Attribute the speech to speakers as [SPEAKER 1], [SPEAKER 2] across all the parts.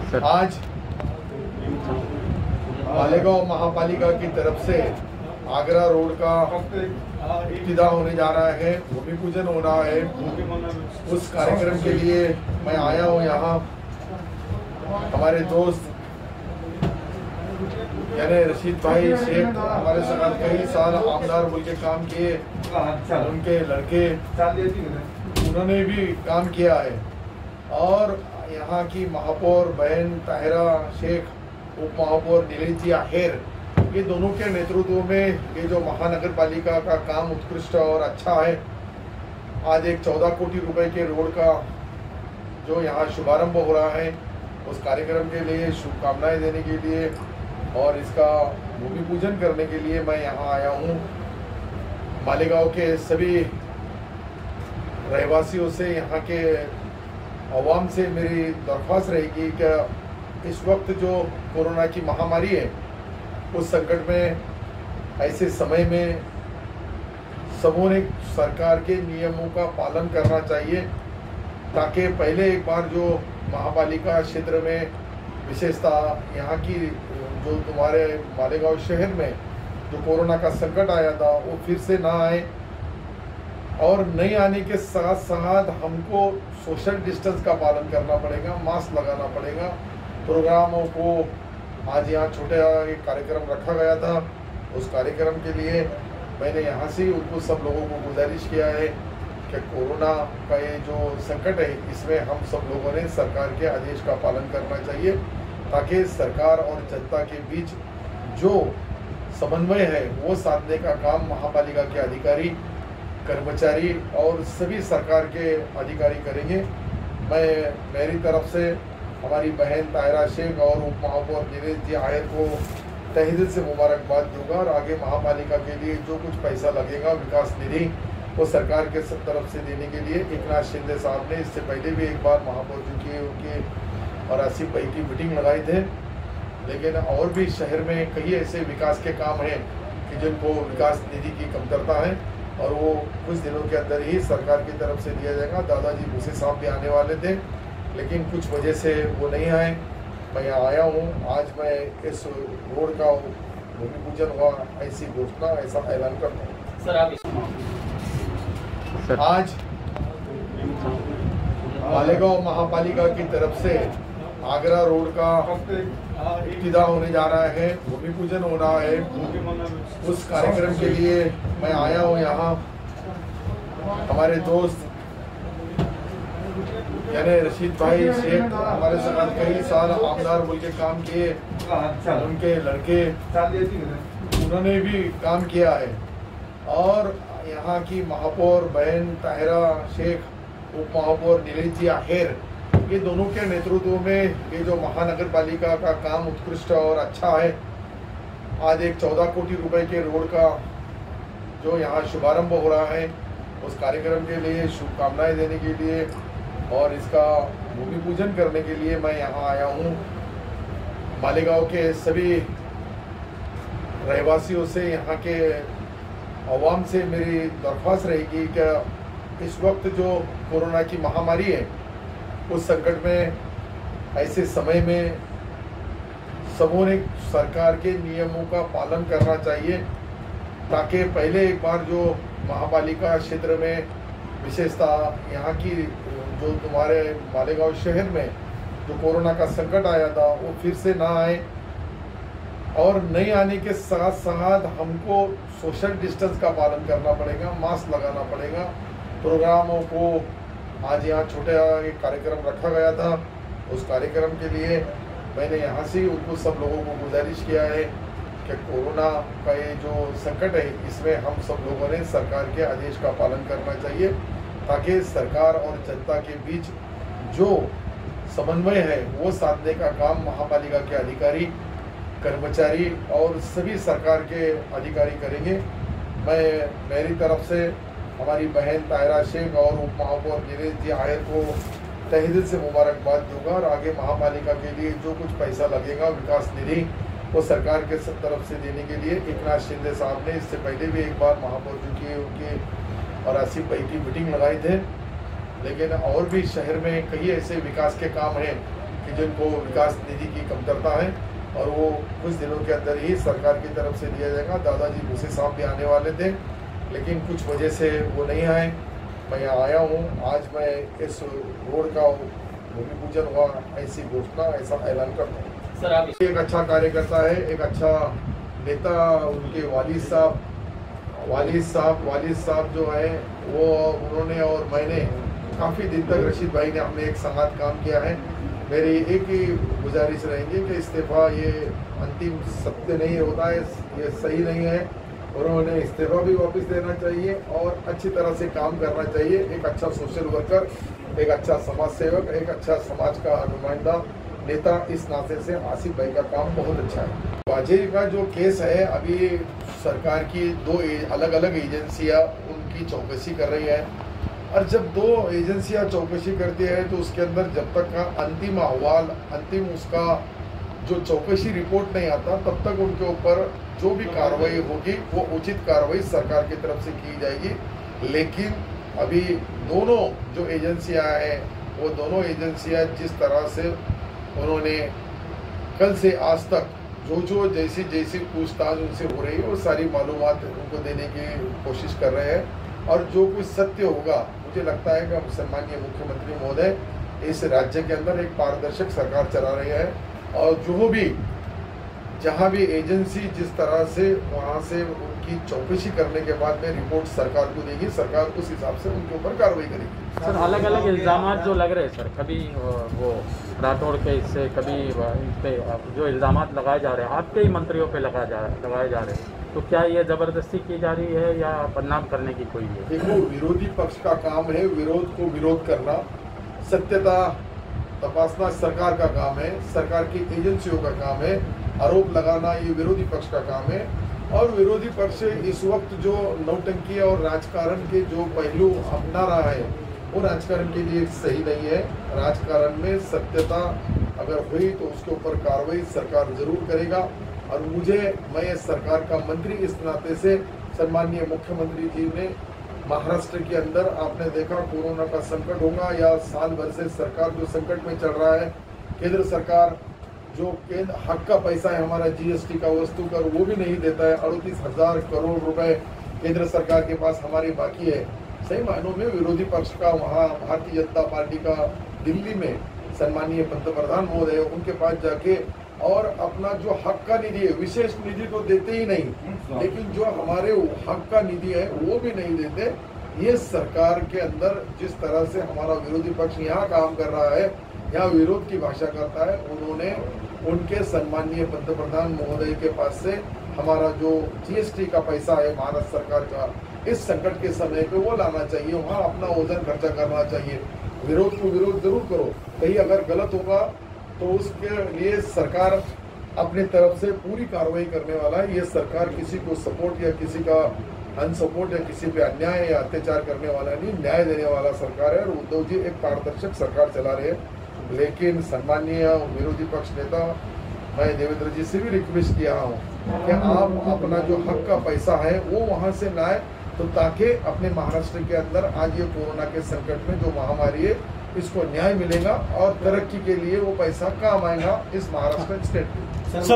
[SPEAKER 1] आज मालेगांव महापालिका की तरफ से आगरा रोड का इब्तिदा होने जा रहा है, भूमि पूजन हो रहा है। उस कार्यक्रम के लिए मैं आया हूँ यहाँ। हमारे दोस्त यानी रशीद भाई शेख हमारे साथ कई साल आमदार बोल के काम किए, उनके लड़के उन्होंने भी काम किया है। और यहाँ की महापौर बहन ताहिरा शेख, उप महापौर नीलेश जी आहेर, ये दोनों के नेतृत्व में ये जो महानगर पालिका का काम उत्कृष्ट और अच्छा है। आज एक 14 कोटि रुपए के रोड का जो यहाँ शुभारंभ हो रहा है, उस कार्यक्रम के लिए शुभकामनाएं देने के लिए और इसका भूमि पूजन करने के लिए मैं यहाँ आया हूँ। मालेगांव के सभी रहवासियों से, यहाँ के अवाम से मेरी दरख्वास्त रहेगी कि इस वक्त जो कोरोना की महामारी है, उस संकट में, ऐसे समय में सबों ने सरकार के नियमों का पालन करना चाहिए, ताकि पहले एक बार जो महापालिका क्षेत्र में विशेषतः यहाँ की जो तुम्हारे मालेगांव शहर में जो कोरोना का संकट आया था, वो फिर से ना आए। और नहीं आने के साथ साथ हमको सोशल डिस्टेंस का पालन करना पड़ेगा, मास्क लगाना पड़ेगा। प्रोग्रामों को आज यहाँ छोटा एक कार्यक्रम रखा गया था, उस कार्यक्रम के लिए मैंने यहाँ से उनको सब लोगों को गुजारिश किया है कि कोरोना का ये जो संकट है, इसमें हम सब लोगों ने सरकार के आदेश का पालन करना चाहिए, ताकि सरकार और जनता के बीच जो समन्वय है वो साधने का काम महापालिका के अधिकारी, कर्मचारी और सभी सरकार के अधिकारी करेंगे। मैं मेरी तरफ से हमारी बहन ताहिरा शेख और उप महापौर नीलेश जी आहेर को तहे दिल से मुबारकबाद दूंगा। और आगे महापालिका के लिए जो कुछ पैसा लगेगा विकास निधि, वो सरकार के सब तरफ से देने के लिए एकनाथ शिंदे साहब ने इससे पहले भी एक बार महापौर जी की उनकी और आसिफ भाई की मीटिंग लगाई थे। लेकिन और भी शहर में कई ऐसे विकास के काम हैं कि जिनको विकास निधि की कमतरता है, और वो कुछ दिनों के अंदर ही सरकार की तरफ से दिया जाएगा। दादाजी भूसे साहब भी आने वाले थे, लेकिन कुछ वजह से वो नहीं आए। मैं यहाँ आया हूँ। आज मैं इस रोड का भूमि पूजन हुआ, ऐसी घोषणा, ऐसा ऐलान करता हूँ।
[SPEAKER 2] सर
[SPEAKER 1] आज मालेगांव महापालिका की तरफ से आगरा रोड का इब्तिदा होने जा रहा है, भूमि पूजन हो रहा है। उस कार्यक्रम के लिए मैं आया हूँ यहाँ। हमारे दोस्त यानी रशीद भाई शेख हमारे साथ कई साल आमदार बोल के काम किए, उनके लड़के उन्होंने भी काम किया है। और यहाँ की महापौर बहन ताहिरा शेख, उप महापौर नीलेश जी आहेर, ये दोनों के नेतृत्व में ये जो महानगर पालिका का काम उत्कृष्ट और अच्छा है। आज एक 14 कोटि रुपए के रोड का जो यहाँ शुभारंभ हो रहा है, उस कार्यक्रम के लिए शुभकामनाएं देने के लिए और इसका भूमि पूजन करने के लिए मैं यहाँ आया हूँ। मालेगांव के सभी रहवासियों से, यहाँ के अवाम से मेरी दरख्वास्त रहेगी कि इस वक्त जो कोरोना की महामारी है, उस संकट में, ऐसे समय में सबों ने सरकार के नियमों का पालन करना चाहिए, ताकि पहले एक बार जो महापालिका क्षेत्र में विशेषतः यहाँ की जो तुम्हारे मालेगांव शहर में जो कोरोना का संकट आया था, वो फिर से ना आए। और नहीं आने के साथ साथ हमको सोशल डिस्टेंस का पालन करना पड़ेगा, मास्क लगाना पड़ेगा। प्रोग्रामों को आज यहाँ छोटा एक कार्यक्रम रखा गया था, उस कार्यक्रम के लिए मैंने यहाँ से उनको सब लोगों को गुजारिश किया है कि कोरोना का ये जो संकट है, इसमें हम सब लोगों ने सरकार के आदेश का पालन करना चाहिए, ताकि सरकार और जनता के बीच जो समन्वय है वो साधने का काम महापालिका के अधिकारी, कर्मचारी और सभी सरकार के अधिकारी करेंगे। मैं मेरी तरफ से हमारी बहन ताहिरा शेख और उप महापौर नीलेश जी आहेर को तहे दिल से मुबारकबाद दूंगा। और आगे महापालिका के लिए जो कुछ पैसा लगेगा विकास निधि, वो सरकार के सब तरफ से देने के लिए एकनाथ शिंदे साहब ने इससे पहले भी एक बार महापौर जी की उनकी और आसिफ भाई की मीटिंग लगाई थे। लेकिन और भी शहर में कई ऐसे विकास के काम हैं कि जिनको विकास निधि की कमतरता है और वो कुछ दिनों के अंदर ही सरकार की तरफ से दिया जाएगा। दादाजी भूसे साहब भी आने वाले थे, लेकिन कुछ वजह से वो नहीं आए। मैं यहाँ आया हूँ, आज मैं इस रोड का भूमि पूजन हुआ, ऐसी घोषणा, ऐसा ऐलान करता हूँ।
[SPEAKER 2] सर आप
[SPEAKER 1] एक अच्छा कार्यकर्ता है, एक अच्छा नेता, उनके वालिद साहब जो है वो, उन्होंने और मैंने काफ़ी दिन तक, रशीद भाई ने, हमने एक साथ काम किया है। मेरी एक ही गुजारिश रहेगी कि इस्तीफा ये अंतिम सत्य नहीं होता है, ये सही नहीं है। उन्होंने इस्तीफा भी वापस देना चाहिए और अच्छी तरह से काम करना चाहिए। एक अच्छा सोशल वर्कर, एक अच्छा समाज सेवक, एक अच्छा समाज का नुमाइंदा नेता, इस नाते से आसिफ भाई का काम बहुत अच्छा है। वाजपेयी का जो केस है, अभी सरकार की दो अलग अलग एजेंसियां उनकी चौकसी कर रही है, और जब दो एजेंसियां चौकसी करती है तो उसके अंदर जब तक का अंतिम अहवाल, अंतिम उसका जो चौकसी रिपोर्ट नहीं आता, तब तक उनके ऊपर जो भी कार्रवाई होगी वो उचित कार्रवाई सरकार की तरफ से की जाएगी। लेकिन अभी दोनों जो एजेंसियां हैं, वो दोनों एजेंसियां जिस तरह से उन्होंने कल से आज तक जो जैसी पूछताछ उनसे हो रही है, वो सारी मालूमात उनको देने की कोशिश कर रहे हैं। और जो कुछ सत्य होगा, मुझे लगता है कि सम्मानीय मुख्यमंत्री महोदय इस राज्य के अंदर एक पारदर्शक सरकार चला रही है, और जो भी जहां भी एजेंसी जिस तरह से वहां से उनकी चौकसी करने के बाद में रिपोर्ट सरकार को देगी, सरकार उस हिसाब से उनके ऊपर कार्रवाई करेगी।
[SPEAKER 2] सर अलग अलग इल्जाम जो लग रहे हैं सर, कभी वो राठौड़ के इससे, कभी इस पे जो इल्जाम लगाए जा रहे हैं आपके ही मंत्रियों पे लगाए जा रहे हैं, तो क्या ये जबरदस्ती की जा रही है या बदनाम करने की कोई है?
[SPEAKER 1] देखो, विरोधी पक्ष का काम है विरोध को विरोध करना, सत्यता तपासना सरकार का काम है, सरकार की एजेंसियों का काम है। आरोप लगाना ये विरोधी पक्ष का काम है, और विरोधी पक्ष इस वक्त जो नौटंकी और राजकारण के जो पहलू अपना रहा है, वो राजकारण के लिए सही नहीं है। राजकारण में सत्यता अगर हुई तो उसके ऊपर कार्रवाई सरकार जरूर करेगा। और मैं सरकार का मंत्री इस नाते से, सम्मानीय मुख्यमंत्री जी ने महाराष्ट्र के अंदर आपने देखा कोरोना का संकट होगा, या साल भर से सरकार जो संकट में चल रहा है, केंद्र सरकार जो केंद्र हक का पैसा है हमारा जीएसटी का, वस्तु कर, वो भी नहीं देता है। 38,000 करोड़ रुपए केंद्र सरकार के पास हमारी बाकी है। सही मायनों में विरोधी पक्ष का वहाँ भारतीय जनता पार्टी का दिल्ली में सम्मानीय पंतप्रधान महोदय, उनके पास जाके और अपना जो हक का निधि है, विशेष निधि तो देते ही नहीं, लेकिन जो हमारे हक का निधि है वो भी नहीं देते। ये सरकार के अंदर जिस तरह से हमारा विरोधी पक्ष यहाँ काम कर रहा है, यहाँ विरोध की भाषा करता है, उन्होंने उनके सम्मानीय पंतप्रधान महोदय के पास से हमारा जो जीएसटी का पैसा है महाराष्ट्र सरकार का, इस संकट के समय पे वो लाना चाहिए, वहाँ अपना ओजन खर्चा करना चाहिए। विरोध को विरोध जरूर करो, कहीं अगर गलत होगा तो उसके लिए सरकार अपनी तरफ से पूरी कार्रवाई करने वाला है। ये सरकार किसी को सपोर्ट या किसी का अनसपोर्ट या किसी पे अन्याय या अत्याचार करने वाला नहीं, न्याय देने वाला सरकार है। और उद्धव जी एक पारदर्शक सरकार चला रहे हैं। लेकिन सम्मानीय विरोधी पक्ष नेता, मैं देवेंद्र जी से भी रिक्वेस्ट किया हूँ कि आप अपना जो हक का पैसा है वो वहाँ से लाए, तो ताकि अपने महाराष्ट्र के अंदर आज ये कोरोना के संकट में जो महामारी है, इसको न्याय मिलेगा और तरक्की के लिए वो पैसा काम आएगा इस महाराष्ट्र स्टेट में।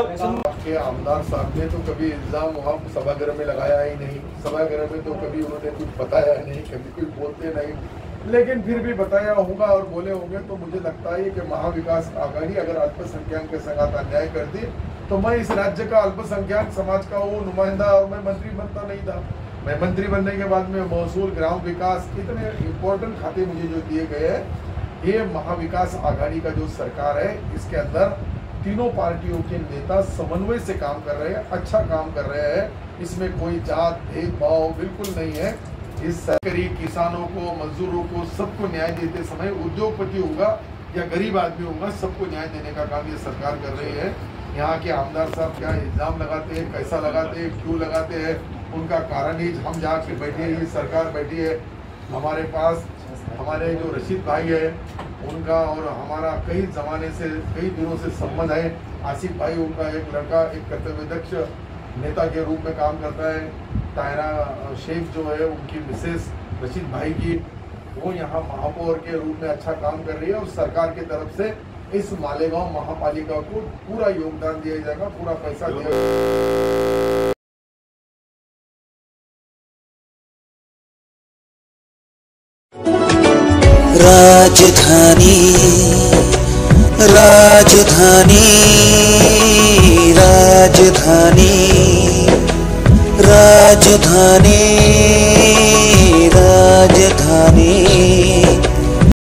[SPEAKER 1] आपके आमदार साहब ने तो कभी इल्जाम वहाँ सभागृह में लगाया ही नहीं, सभागृह में तो कभी उन्होंने कुछ बताया नहीं, कभी कुछ बोलते नहीं, लेकिन फिर भी बताया होगा और बोले होंगे। तो मुझे लगता है कि महाविकास आघाड़ी अगर अल्पसंख्यक के साथ अन्याय करती तो मैं इस राज्य का अल्पसंख्यक समाज का वो नुमाइंदा और मैं मंत्री बनता नहीं था। मैं मंत्री बनने के बाद में महसूल, ग्राम विकास, इतने इम्पोर्टेंट खाते मुझे जो दिए गए हैं, ये महाविकास आघाड़ी का जो सरकार है, इसके अंदर तीनों पार्टियों के नेता समन्वय से काम कर रहे हैं, अच्छा काम कर रहे हैं। इसमें कोई जात भेदभाव बिल्कुल नहीं है। इस सरकारी किसानों को, मजदूरों को, सबको न्याय देते समय, उद्योगपति होगा या गरीब आदमी होगा, सबको न्याय देने का काम ये सरकार कर रही है। यहाँ के आमदार साहब क्या इल्जाम लगाते हैं, कैसा लगाते हैं, क्यों लगाते हैं, उनका कारण ही हम जाके बैठे हैं, ये सरकार बैठी है। हमारे पास हमारे जो रशीद भाई है उनका और हमारा कई जमाने से, कई दिनों से संबंध है। आसिफ भाई उनका एक लड़का, एक कर्तव्यदक्ष नेता के रूप में काम करता है। तायरा शेख जो है उनकी मिसेस रशीद भाई की, वो यहाँ महापौर के रूप में अच्छा काम कर रही है और सरकार की तरफ से इस मालेगांव महापालिका को पूरा योगदान दिया जाएगा, पूरा पैसा दिया जाएगा।
[SPEAKER 3] राजधानी राजधानी राजधानी राजधानी राजधानी